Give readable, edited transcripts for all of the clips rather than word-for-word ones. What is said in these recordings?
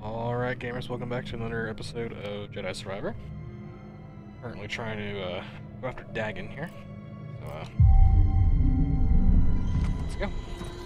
Alright gamers, welcome back to another episode of Jedi Survivor. Currently trying to go after Dagan here. So let's go.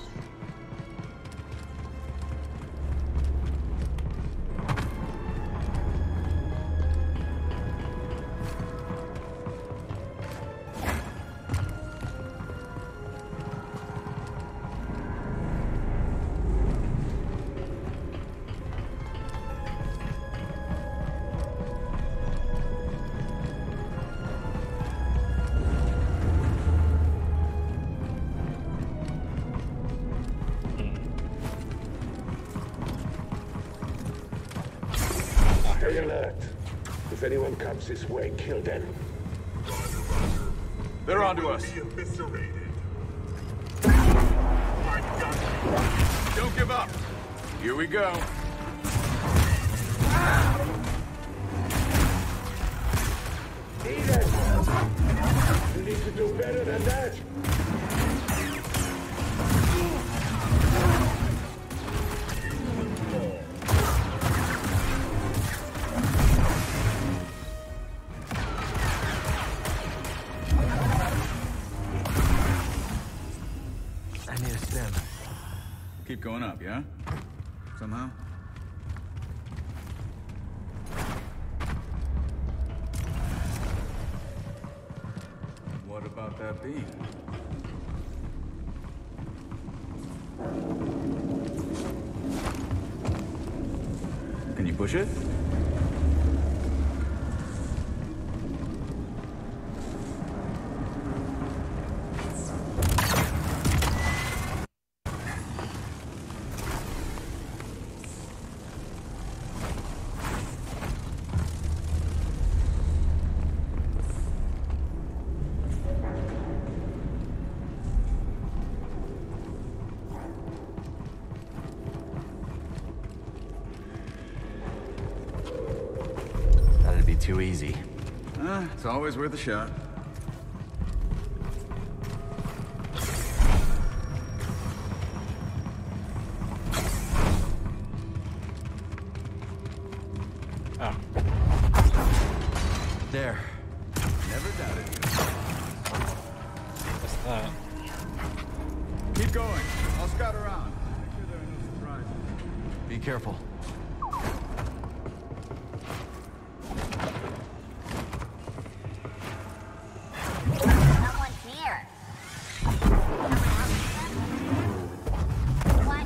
Stay alert. If anyone comes this way, kill them. They're onto us. Don't give up. Here we go. Eden! You need to do better than that. Keep going up, yeah? Somehow? What about that beam? Can you push it? Too easy. It's always worth a shot. Oh. There. Never doubted you. What's that? Keep going. I'll scout around. Make sure there are no surprises. Be careful. Someone's near. What?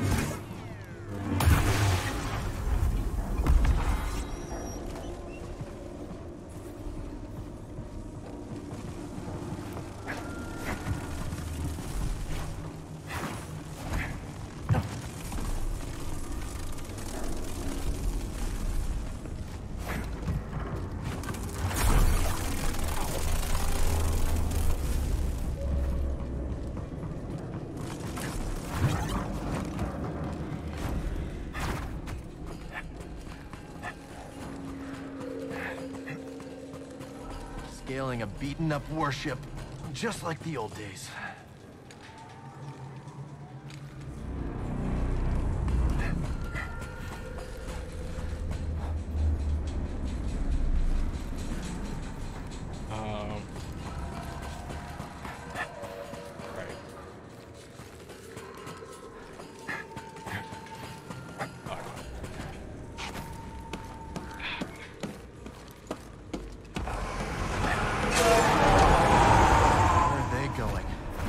Scaling a beaten-up warship, just like the old days. Right. Where are they going?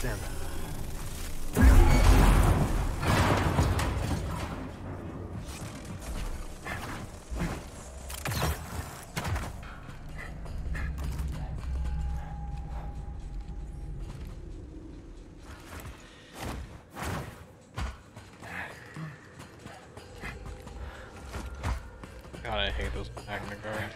him. God, I hate those Magna guards.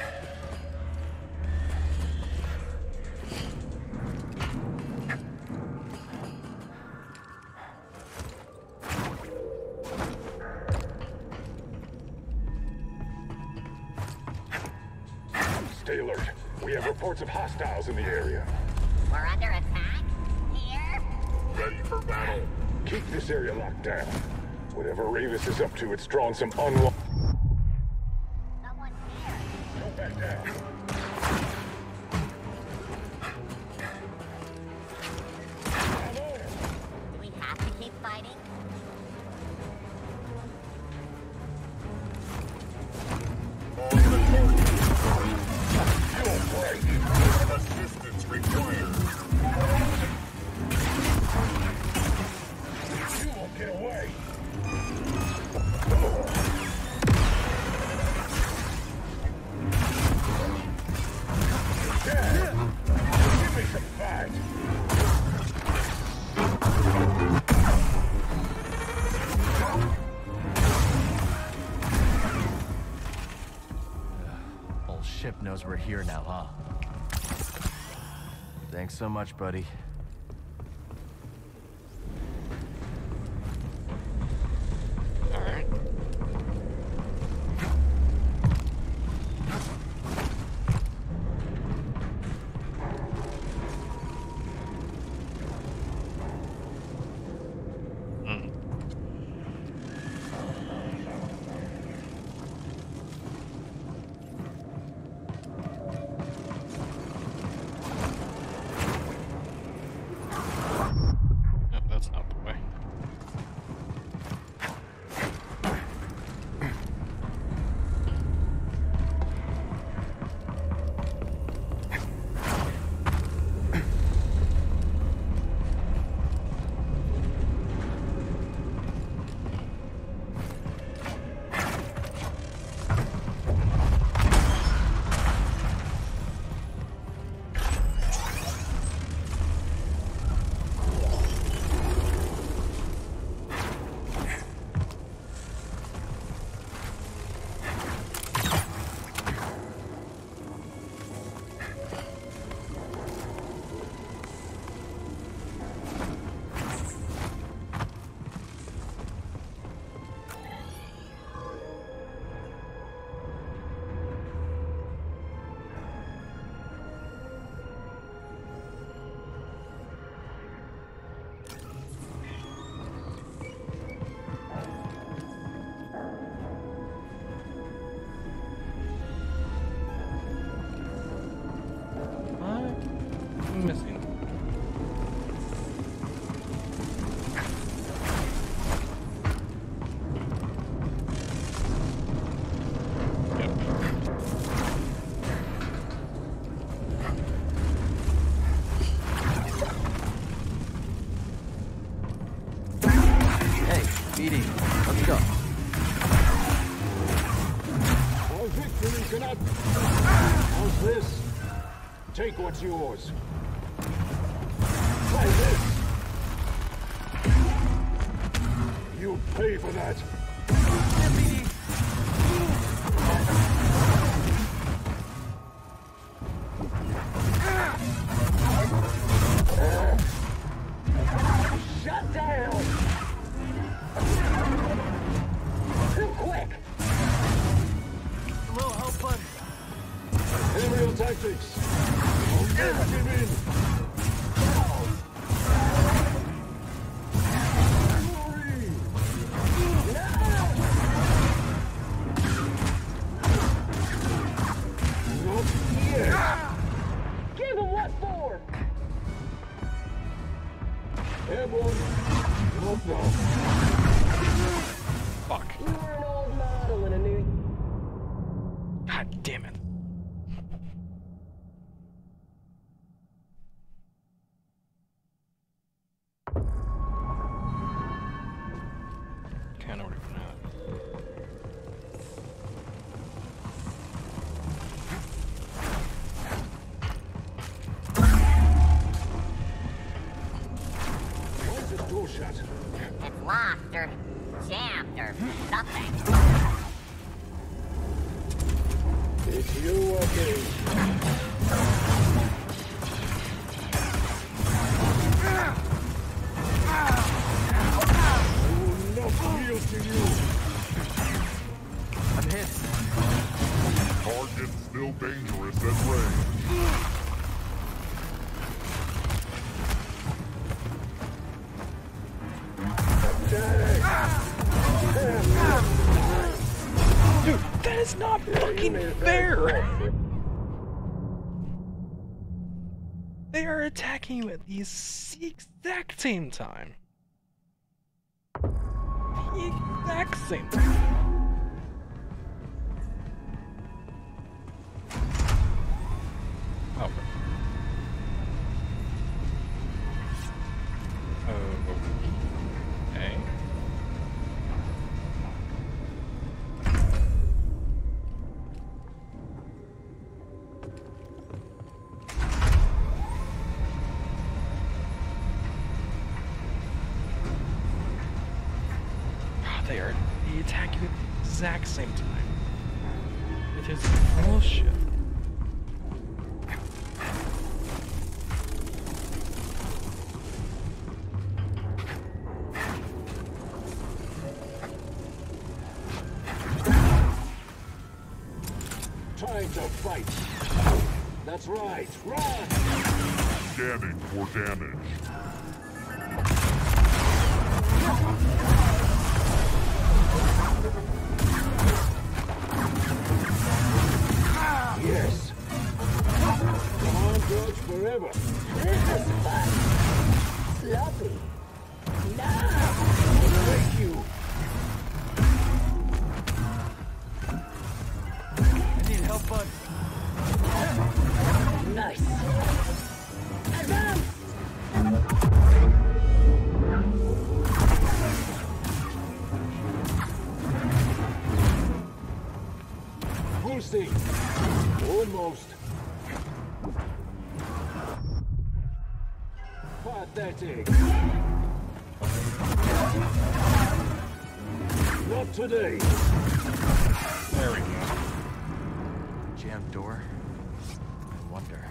Stay alert. We have reports of hostiles in the area. We're under attack? Here? Ready for battle. Keep this area locked down. Whatever Ravis is up to, it's drawn some unlock. Someone's here. Go back down. Do we have to keep fighting? Assistance required. You won't get away. Give me some fight. Whole ship knows we're here now, huh? Thanks so much, buddy. Alright. Yep, that's not the way. I'm missing. Yep. Hey, BD, let's go. Our victory cannot... How's this? Take what's yours. Try this. You pay for that. Shut down. Too quick. A little help, bud. Aerial tactics. Don't give in. Give him what for? Airborne. Nope, no. Fuck. You were an old model in a new... God damn it. locked or jammed or something. It's you again. I will not yield to you. I'm hit. Target still dangerous at range. Dude, that is not fucking fair! They are attacking you at the exact same time. The exact same time. Oh. Okay. They are attacking at the exact same time. It is bullshit. Time to fight. That's right. Run! Scanning for damage. Yes. Come on, George, forever. This is fun. Sloppy. No! Thank you. I need help, bud. Nice. Advance! Boosting. Almost. Pathetic. Not today. There we go. Jammed door. I wonder.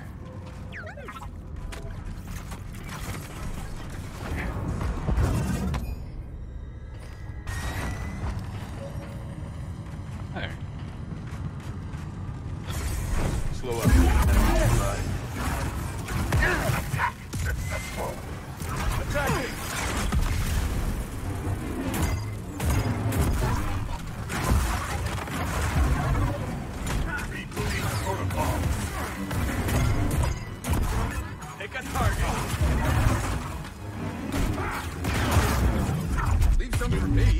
There. Slow up. Attacking! Take a target. Leave some for me.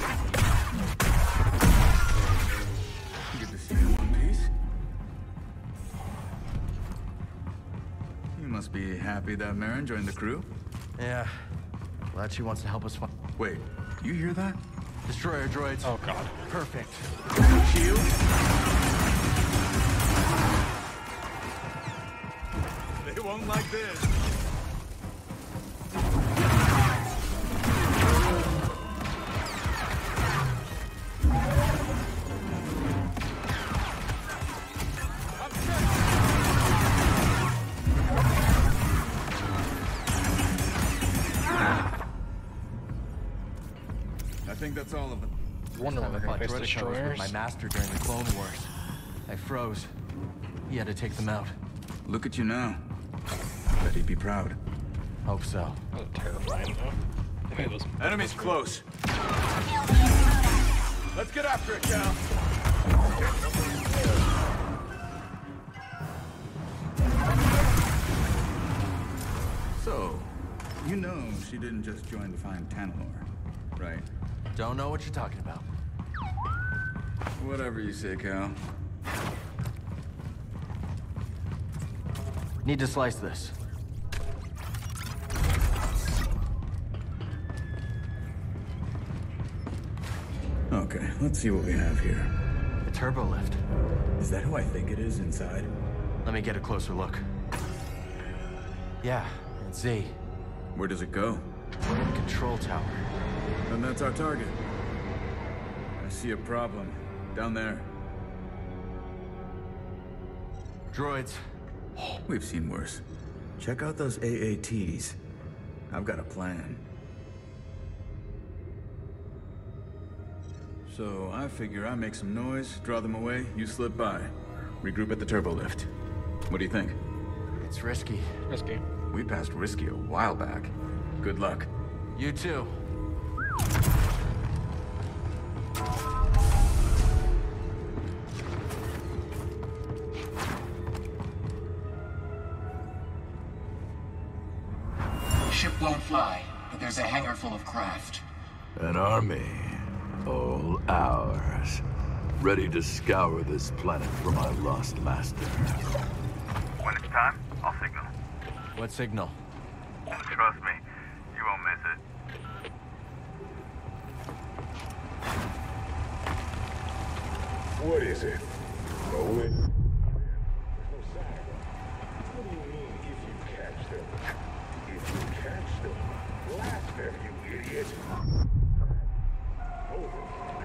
Good to see you in one piece. You must be happy that Marin joined the crew. Yeah. Glad she wants to help us find Wait, you hear that? destroyer droids. Oh god. Perfect. Shield? They won't like this. I think that's all of them. Wonder when I they're gonna fought face droidicons with destroyers. my master during the Clone Wars. I froze. He had to take them out. Look at you now. Bet he'd be proud. Hope so. That was terrifying though. Look at those. Enemy's close. Let's get after it, Cal. So, you know she didn't just join to find Tanalor, right? Don't know what you're talking about. Whatever you say, Cal. Need to slice this. Okay, let's see what we have here. A turbo lift. Is that who I think it is inside? Let me get a closer look. Yeah, it's Z. Where does it go? We're in the control tower. Then that's our target. I see a problem. Down there. Droids. We've seen worse. Check out those AATs. I've got a plan. So I figure I make some noise, draw them away, you slip by. Regroup at the turbo lift. What do you think? It's risky. Risky. We passed risky a while back. Good luck. You too. Ship won't fly, but there's a hangar full of craft. An army, all ours, ready to scour this planet for my lost master. When it's time, I'll signal. What signal? Trust me, you won't miss it. What is it? Know it? What do you mean, if you catch them? If you catch them, blast them, you idiot! Over.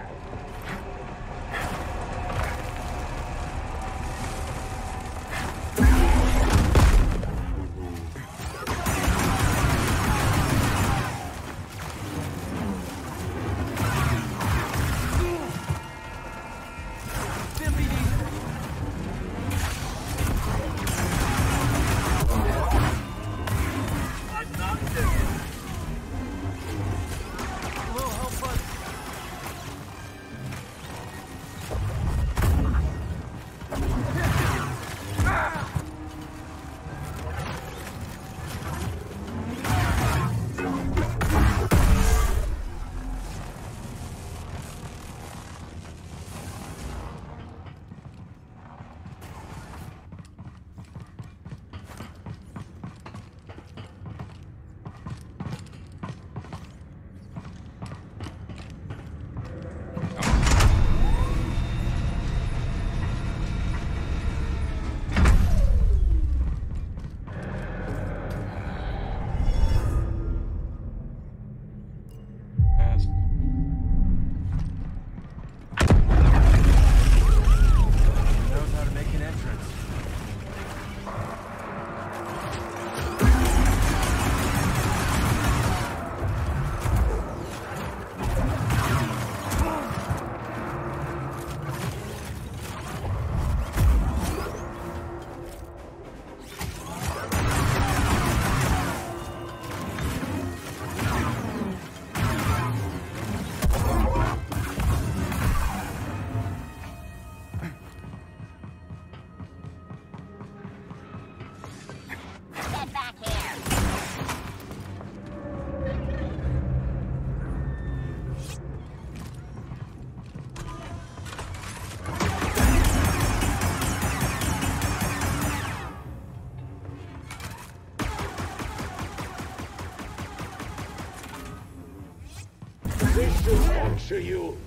This belongs to you.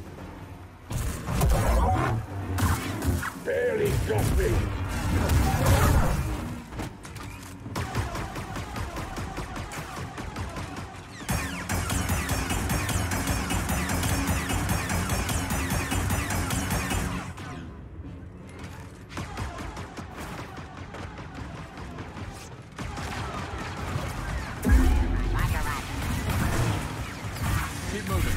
Barely got me. Keep moving.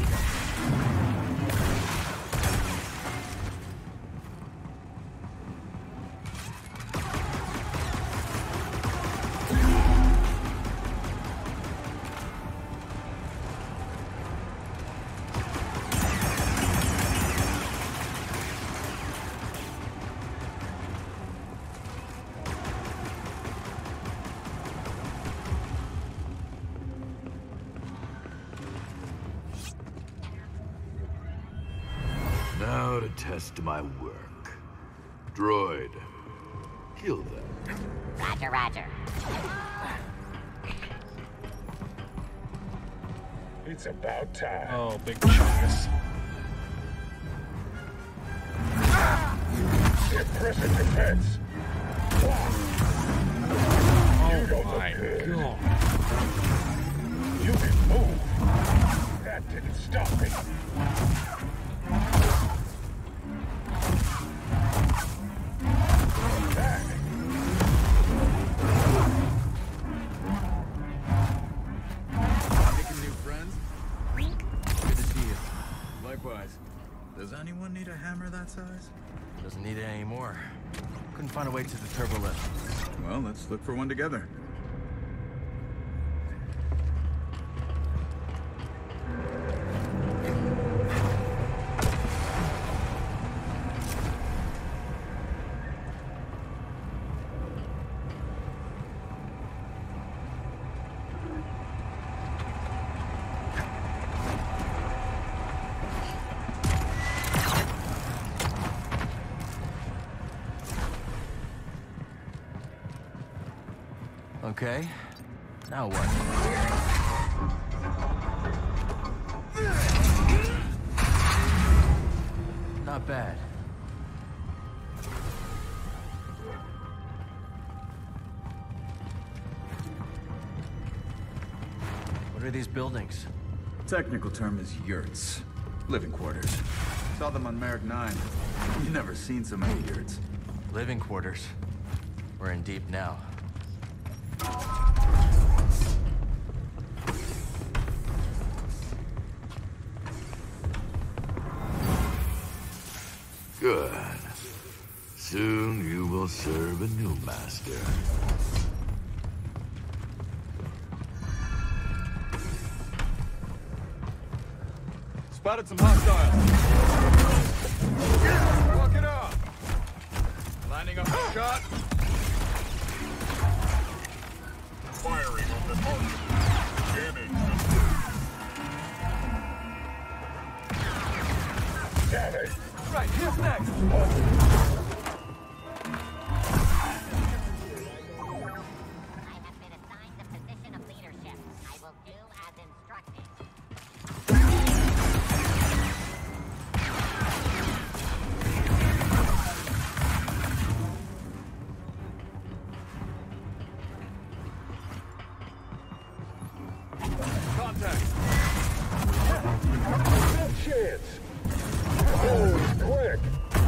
Now to test my work. Droid, kill them. Roger, roger. It's about time. Oh, big chungus. Impressive defense. Oh my god. You can move. Stop me! Making new friends? Good to see you. Likewise. Does anyone need a hammer that size? Doesn't need it anymore. Couldn't find a way to the turbo lift. Well, let's look for one together. Okay, now what? Not bad. What are these buildings? Technical term is yurts. Living quarters. Saw them on Merrick 9. You never seen so many yurts. Living quarters. We're in deep now. Good. Soon you will serve a new master. Spotted some hostiles. Walk it off. Lining up a shot. Firing on the target. Jamming. Damn it! Right, here's next. I have been assigned the position of leadership. I will do as instructed. Contact. Good chance! Oh, quick!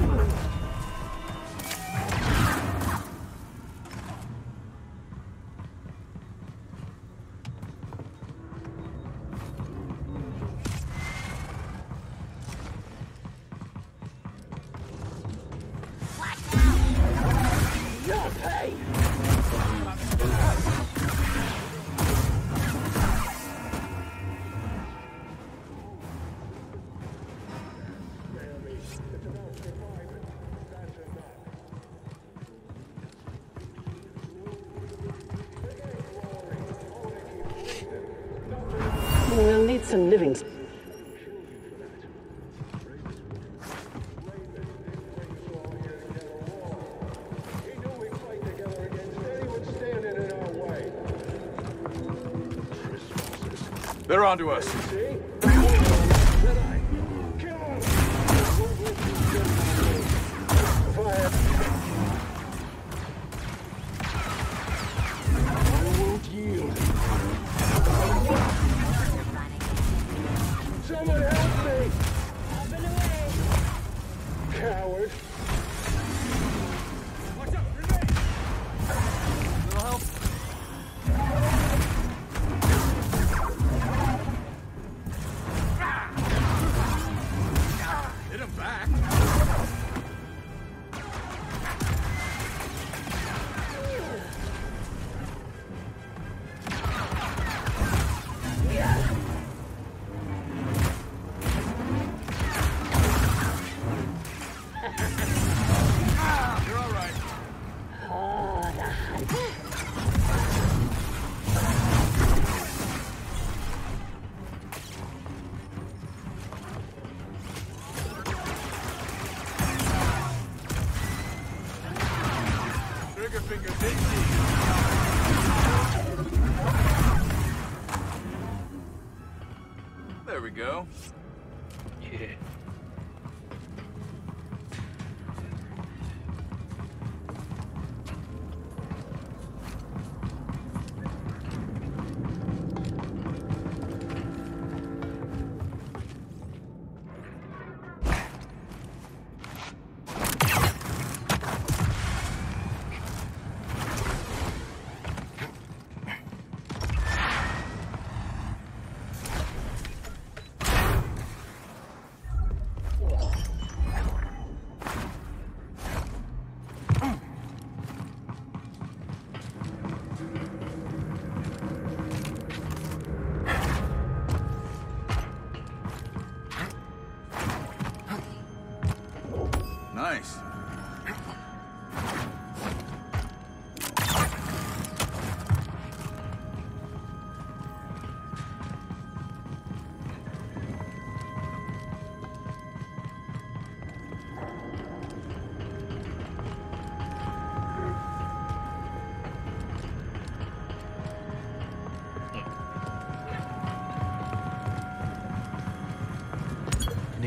Your pay! We'll need some living. They're onto us. Someone help me! Coward! Watch out, grenade! Little help. Hit him back. You're all right. Trigger finger dizzy. There we go. Yeah.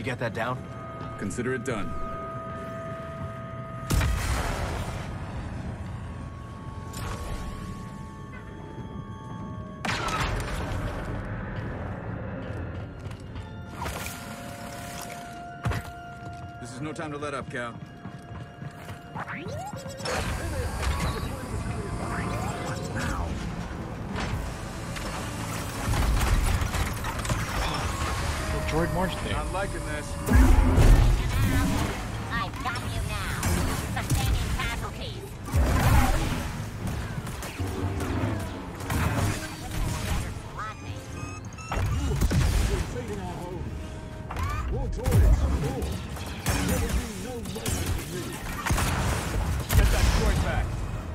you get that down? Consider it done. This is no time to let up, Cal. What now? Droid March thing. Not liking this. I've got you now. Sustaining casualties. Get that droid back.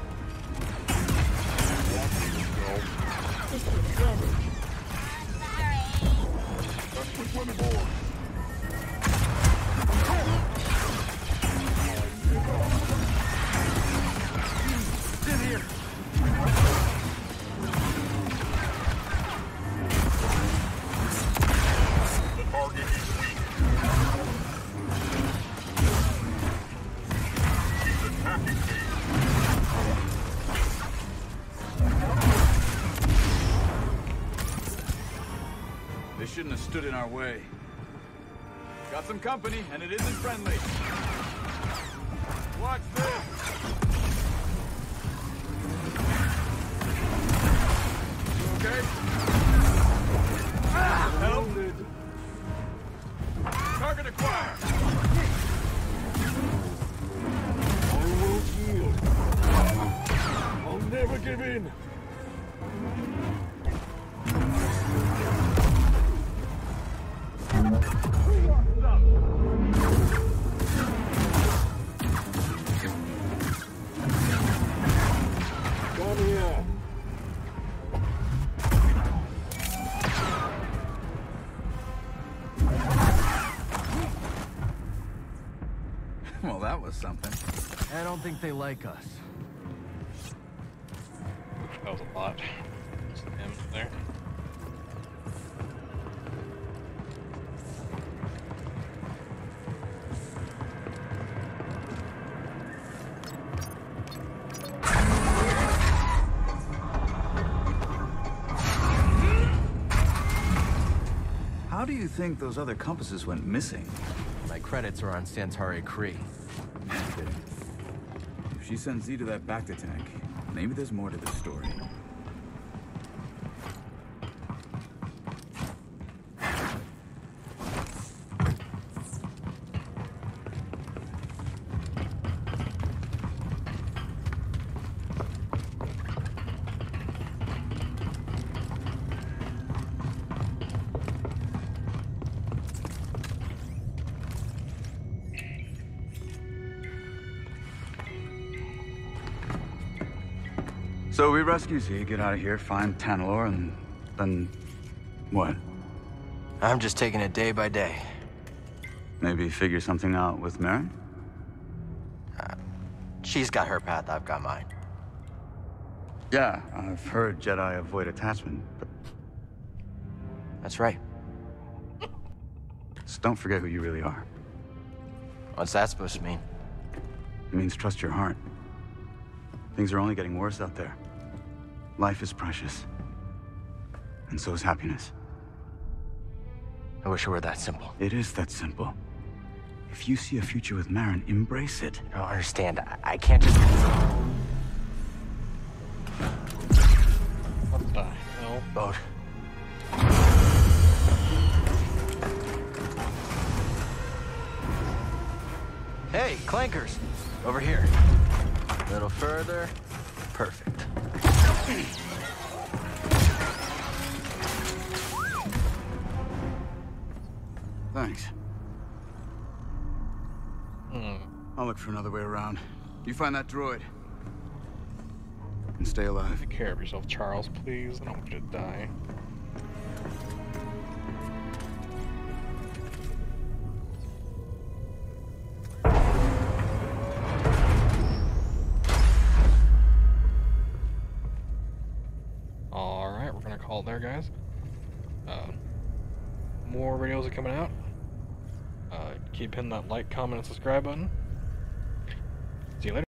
They shouldn't have stood in our way. Got some company, and it isn't friendly. Watch this! You okay? Help! Target acquired! I won't yield. I'll never give in. Come here. Well, that was something. I don't think they like us. That was a lot. Just him there. How do you think those other compasses went missing? My credits are on Santari Khri. If she sends Z to that Bacta tank, maybe there's more to the story. So we rescue Z, get out of here, find Tanalorr, and then what? I'm just taking it day by day. Maybe figure something out with Merrin? She's got her path, I've got mine. Yeah, I've heard Jedi avoid attachment, but That's right. just don't forget who you really are. What's that supposed to mean? It means trust your heart. Things are only getting worse out there. Life is precious. And so is happiness. I wish it were that simple. It is that simple. If you see a future with Merrin, embrace it. I don't understand. I can't just... What the hell? Boat. Hey, clankers! Over here. A little further. Perfect. Thanks. I'll look for another way around. You find that droid. And stay alive. Take care of yourself, Charles, please. I don't want you to die. Alright, we're gonna call it there, guys. More videos are coming out. keep hitting that like, comment, and subscribe button.